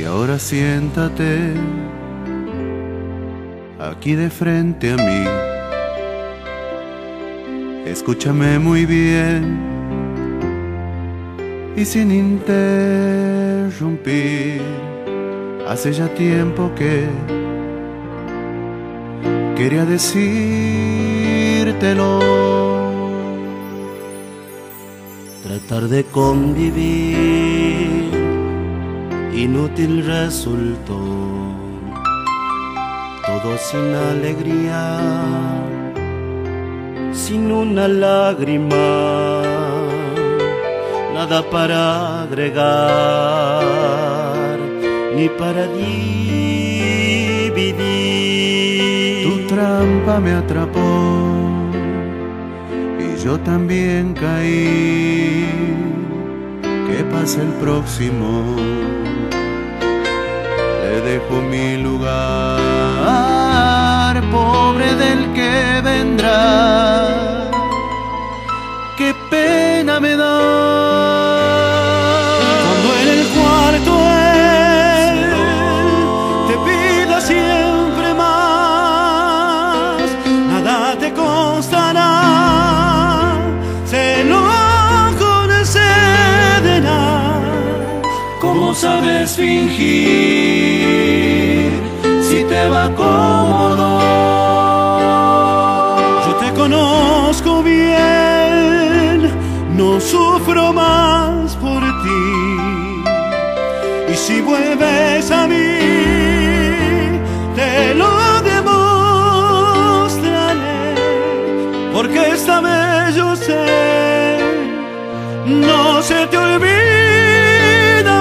ahora siéntate aquí de frente a mí. Escúchame muy bien y sin interrumpir. Hace ya tiempo que quería decírtelo. Tratar de convivir inútil resultó, todo sin alegría, sin una lágrima, nada para agregar ni para dividir. Tu trampa me atrapó y yo también caí. ¿Qué pasa el próximo? Le dejo mi lugar, pobre del que vendrá. Qué pena me da cuando en el cuarto él te pida siempre más. Nada te costará, se lo concederá. ¿Cómo sabes fingir si te va cómodo? Yo te conozco bien, no sufro más por ti. Y si vuelves a mí, te lo demostraré. Porque esta vez yo sé, no se te olvida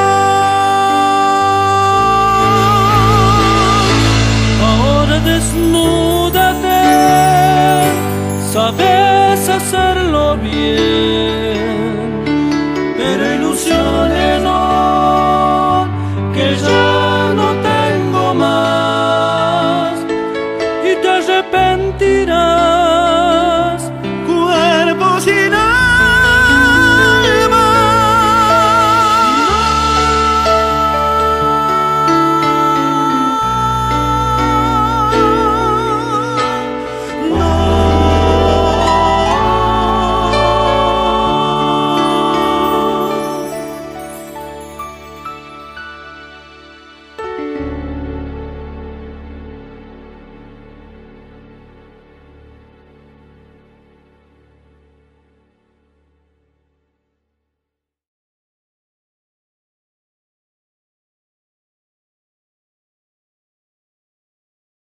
más. Ahora desnúdate, sabes hacerlo bien.